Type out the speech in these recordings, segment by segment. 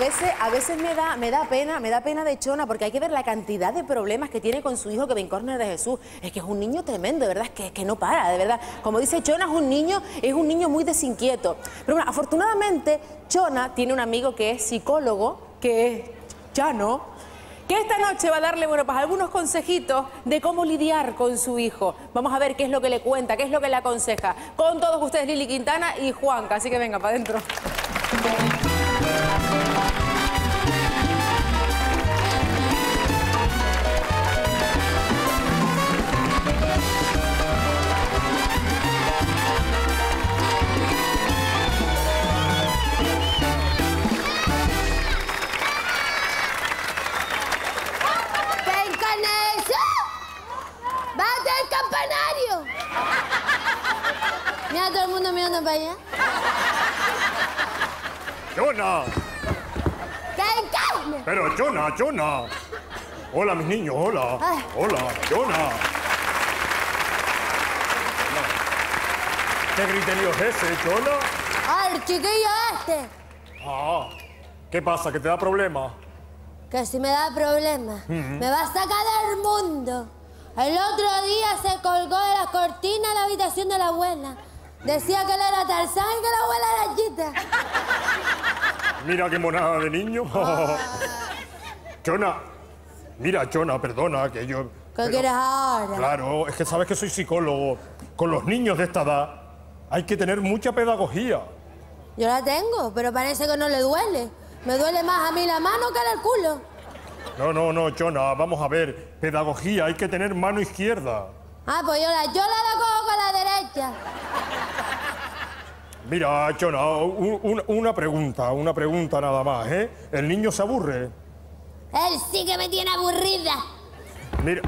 veces me da pena de Chona, porque hay que ver la cantidad de problemas que tiene con su hijo Kevin Corner de Jesús. Es que es un niño tremendo, de verdad, es que no para, de verdad. Como dice Chona, es un niño muy desinquieto. Pero bueno, afortunadamente, Chona tiene un amigo que es psicólogo, que es Chano, que esta noche va a darle, bueno, pues algunos consejitos de cómo lidiar con su hijo. Vamos a ver qué es lo que le cuenta, qué es lo que le aconseja. Con todos ustedes, Lili Quintana y Juanca, así que venga, para adentro. Mira todo el mundo mirando para allá. ¡Chona! ¡Que encarne! Pero, Chona. Hola, mis niños, hola. Ay. Hola, Chona. ¿Qué griterío es ese, Chona? ¡Ah, el chiquillo este! Ah, ¿qué pasa? ¿Que te da problema? Que si me da problemas, me va a sacar del mundo. El otro día se colgó de la cortina en la habitación de la abuela. Decía que él era Tarzán y que la abuela era Chita. Mira qué monada de niño. Chona, mira, Chona, perdona que yo... ¿Qué quieres ahora? Claro, es que sabes que soy psicólogo. Con los niños de esta edad hay que tener mucha pedagogía. Yo la tengo, pero parece que no le duele. Me duele más a mí la mano que el culo. No, Chona, vamos a ver. Pedagogía, hay que tener mano izquierda. Ah, pues yo la cojo con la derecha. Mira, Chona, una pregunta nada más, ¿eh? ¿El niño se aburre? Él sí que me tiene aburrida. Mira...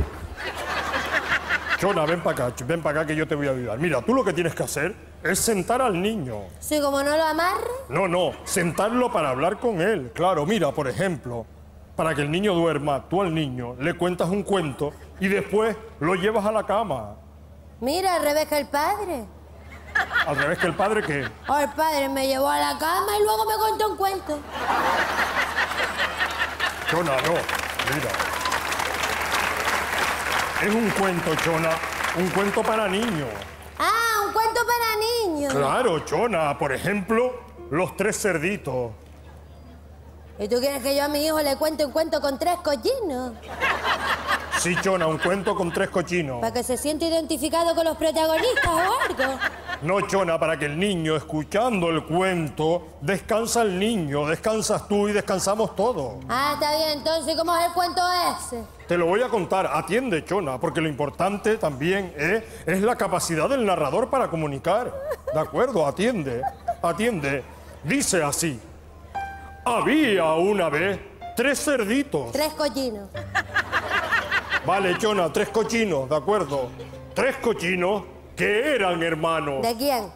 Chona, ven para acá que yo te voy a ayudar. Mira, tú lo que tienes que hacer es sentar al niño. Sí, como no lo amarre. No, sentarlo para hablar con él. Claro, mira, por ejemplo, para que el niño duerma, tú al niño le cuentas un cuento y después lo llevas a la cama. Mira, al revés que el padre. ¿Al revés que el padre qué? O el padre me llevó a la cama y luego me contó un cuento. Chona, no, mira. Es un cuento, Chona, un cuento para niños. Ah, un cuento para niños. Claro, Chona, por ejemplo, Los Tres Cerditos. ¿Y tú quieres que yo a mi hijo le cuente un cuento con 3 cochinos? Sí, Chona, un cuento con 3 cochinos. Para que se siente identificado con los protagonistas o algo. No, Chona, para que el niño, escuchando el cuento, descansa el niño, descansas tú y descansamos todos. Ah, está bien. Entonces, ¿cómo es el cuento ese? Te lo voy a contar. Atiende, Chona, porque lo importante también es la capacidad del narrador para comunicar. ¿De acuerdo? Atiende. Dice así. Había una vez 3 cerditos. 3 cochinos. Vale, Chona, 3 cochinos, ¿de acuerdo? 3 cochinos que eran hermanos. ¿De quién?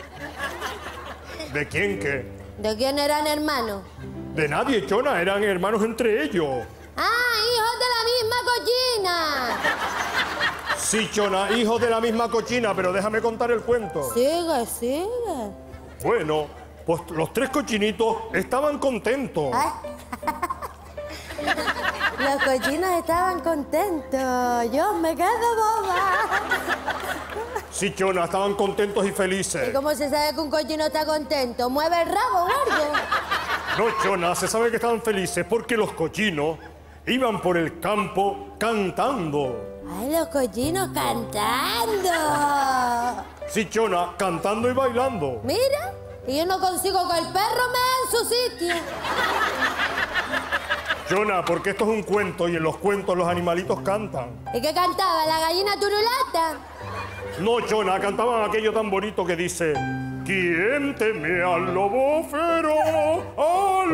¿De quién qué? ¿De quién eran hermanos? De nadie, Chona, eran hermanos entre ellos. ¡Ah, hijos de la misma cochina! Sí, Chona, hijos de la misma cochina, pero déjame contar el cuento. Sigue. Bueno, pues los 3 cochinitos estaban contentos. Ay. Los cochinos estaban contentos. Yo me quedo boba. Sí, Chona, estaban contentos y felices. ¿Y cómo se sabe que un cochino está contento? ¿Mueve el rabo o algo? No, Chona, se sabe que estaban felices porque los cochinos iban por el campo cantando. ¡Ay, los cochinos cantando! Sí, Chona, cantando y bailando. Mira, y yo no consigo que el perro me dé en su sitio. Chona, porque esto es un cuento y en los cuentos los animalitos cantan. ¿Y qué cantaba? ¿La gallina turulata? No, Chona, cantaban aquello tan bonito que dice... ¿Quién teme al lobo feroz? ¡Al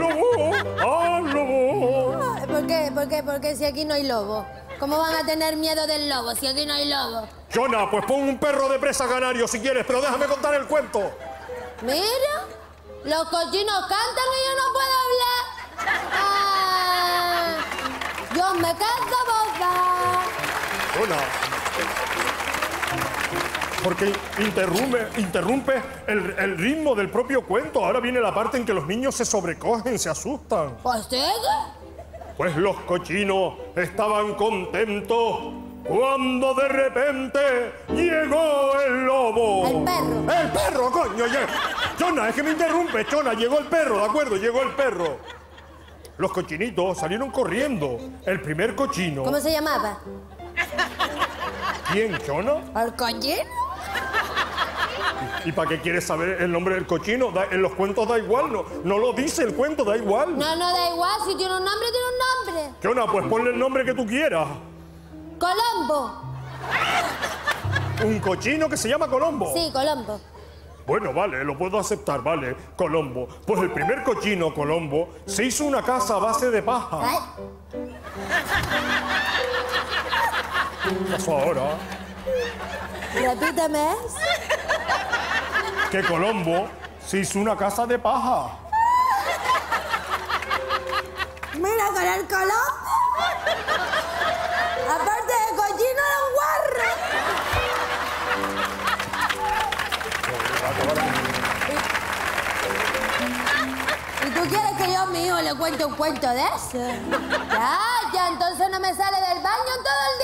lobo! ¿Por qué? Porque si aquí no hay lobo. ¿Cómo van a tener miedo del lobo si aquí no hay lobo? Chona, pues pon un perro de presa canario si quieres, pero déjame contar el cuento. Mira, los cochinos cantan y yo no puedo hablar. Ah, yo me quedo boba. Chona. Porque interrumpe el ritmo del propio cuento. Ahora viene la parte en que los niños se sobrecogen, se asustan. ¿Pues sí? Pues los cochinos estaban contentos cuando de repente llegó el lobo. El perro. ¡El perro, coño! Chona, es que me interrumpe, Chona. Llegó el perro, ¿de acuerdo? Llegó el perro. Los cochinitos salieron corriendo. El primer cochino... ¿Cómo se llamaba? ¿Quién, Chona? ¿El cochino? ¿Y para qué quieres saber el nombre del cochino? En los cuentos da igual, no lo dice el cuento, da igual. No, da igual. Si tiene un nombre, tiene un nombre. Chona, pues ponle el nombre que tú quieras. Colombo. ¿Un cochino que se llama Colombo? Sí, Colombo. Bueno, vale, lo puedo aceptar, vale, Colombo. Pues el primer cochino, Colombo, se hizo una casa a base de paja. Ay, ¿Qué pasó ahora? repíteme. Que Colombo se hizo una casa de paja. Mira, con el Colombo. Aparte de cochino, era un guarro. ¿Y tú quieres que yo a mi hijo le cuente un cuento de eso? Ya, entonces no me sale del baño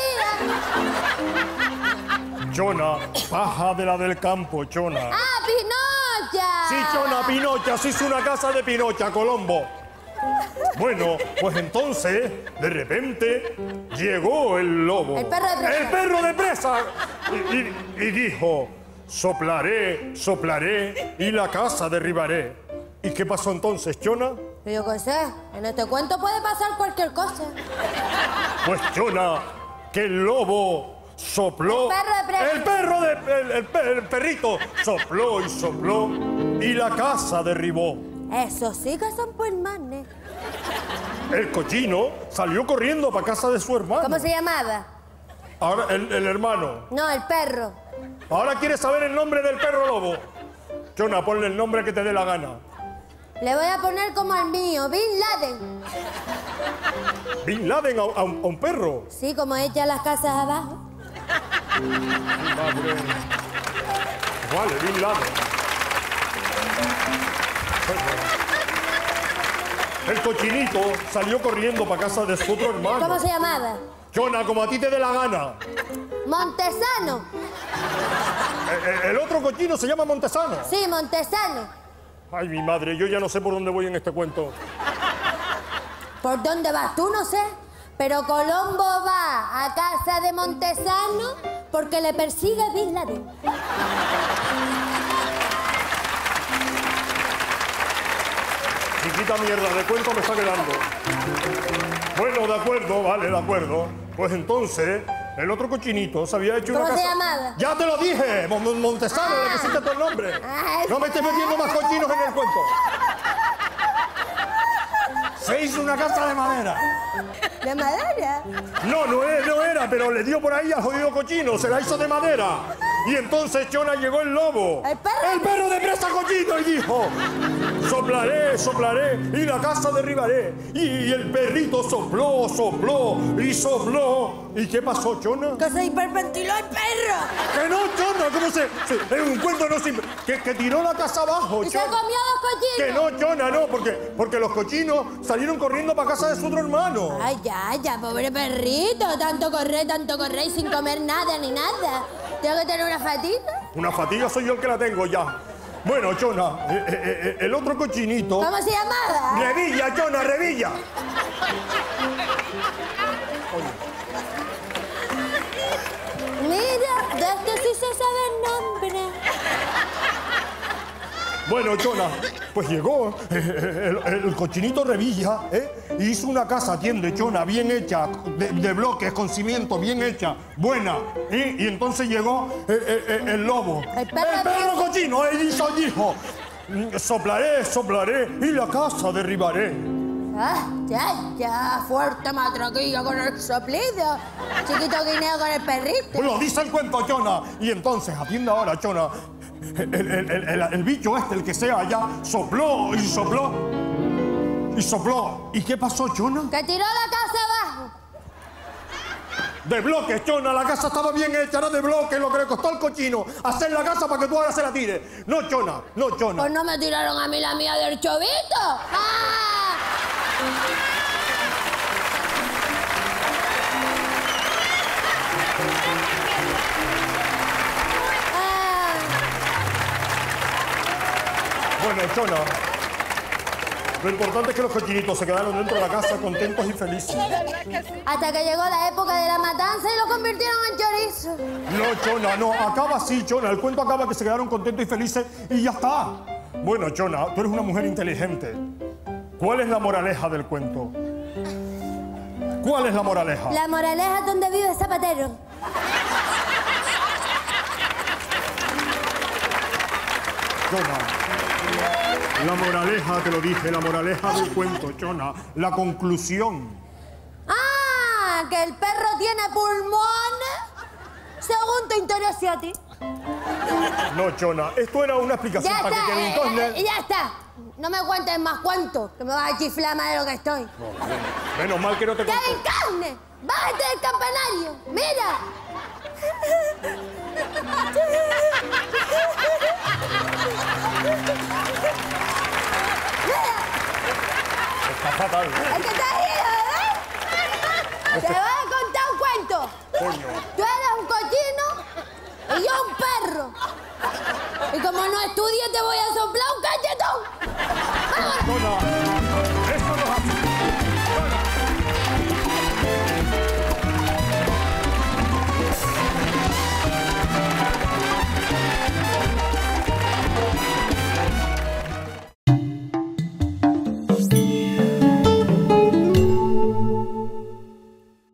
todo el día. Chona, paja de la del campo, Chona. ¡Ah, Pinocha! Sí, Chona, Pinocha, se hizo una casa de Pinocha, Colombo. Bueno, pues entonces, de repente, llegó el lobo. El perro de presa. ¡El perro de presa! Y dijo, soplaré, soplaré y la casa derribaré. ¿Y qué pasó entonces, Chona? Yo qué sé, en este cuento puede pasar cualquier cosa. Pues, Chona, que el lobo sopló... El perro de presa. El perro de... El perrito sopló y sopló y la casa derribó. Eso sí que son pues manes. El cochino salió corriendo para casa de su hermano. ¿Cómo se llamaba? Ahora, el hermano. No, el perro. Ahora quieres saber el nombre del perro lobo. Chona, ponle el nombre que te dé la gana. Le voy a poner como al mío, Bin Laden. Bin Laden a un perro. Sí, como echa las casas abajo. Madre. Vale, Bin Laden. El cochinito salió corriendo para casa de su otro hermano. ¿Cómo se llamaba? Chona, como a ti te dé la gana. Montesano. El otro cochino se llama Montesano. Sí, Montesano. Ay, mi madre, yo ya no sé por dónde voy en este cuento. ¿Por dónde vas? Tú no sé. Pero Colombo va a casa de Montesano porque le persigue Bin Laden. Chiquita mierda, de cuento me está quedando. Bueno, de acuerdo, vale, de acuerdo. Pues entonces, el otro cochinito se había hecho una ¿Cómo casa... se llamaba? ¡Ya te lo dije! Montesano, le pusiste todo el nombre. No me estés metiendo más cochinos en el cuento. Se hizo una casa de madera. ¿De madera? No era, pero le dio por ahí al jodido cochino, se la hizo de madera. Y entonces, Chona, llegó el lobo. ¿El perro? El perro de presa cochino y dijo, soplaré, soplaré y la casa derribaré. Y el perrito sopló, sopló y sopló. ¿Y qué pasó, Chona? Que se hiperventiló el perro. Que no, Chona, ¿cómo se...? En un cuento no se... Que tiró la casa abajo, Y se Chona. comió los cochinos. Que no, Chona, no, porque los cochinos salieron corriendo para casa de su otro hermano. Ay, ya, pobre perrito. Tanto correr y sin comer nada ni nada. ¿Tengo que tener una fatiga? Una fatiga soy yo el que la tengo ya. Bueno, Chona, el otro cochinito... ¿Cómo se llamaba? Revilla, Chona, Revilla. Mira, de este sí se sabe el nombre. Bueno, Chona, pues llegó el cochinito Revilla, y hizo una casa, atiende, Chona, bien hecha, de bloques, con cimiento, bien hecha, buena. Y entonces llegó el lobo. El perro cochino, él dijo, soplaré, soplaré y la casa derribaré. Ah, ya, fuerte matraquilla con el soplido. Chiquito guineo con el perrito. Pues lo dice el cuento, Chona. Y entonces, atiende ahora, Chona, el bicho este, el que sea allá, sopló y sopló. Y sopló. ¿Y qué pasó, Chona? Que tiró la casa abajo. De bloques, Chona, la casa estaba bien hecha, era de bloques, lo que le costó al cochino hacer la casa para que tú ahora se la tires. No, Chona, no, Chona. Pues no me tiraron a mí la mía del chovito. ¡Ah! Bueno, Chona, lo importante es que los cochinitos se quedaron dentro de la casa contentos y felices. Hasta que llegó la época de la matanza y lo convirtieron en chorizo. No, Chona, no, acaba así, Chona. El cuento acaba que se quedaron contentos y felices y ya está. Bueno, Chona, tú eres una mujer inteligente. ¿Cuál es la moraleja del cuento? ¿Cuál es la moraleja? La moraleja es donde vive Zapatero. Chona, la moraleja, te lo dije, la moraleja del cuento, Chona. La conclusión. ¡Ah! Que el perro tiene pulmones según tu interés a ti. No, Chona, esto era una explicación Ya para está, que Kevin Costner... ya está. No me cuentes más cuentos, que me vas a chiflar más de lo que estoy. Menos mal que no te conté. ¡Kevin Costner! ¡Bájate del campanario! ¡Mira! Está fatal. Es que te has ido, ¿verdad? Te voy a contar un cuento. Coño. Tú eres un cochino y yo un perro. Y como no estudies, te voy a soplar un cachetón. ¡Vámonos! Chona.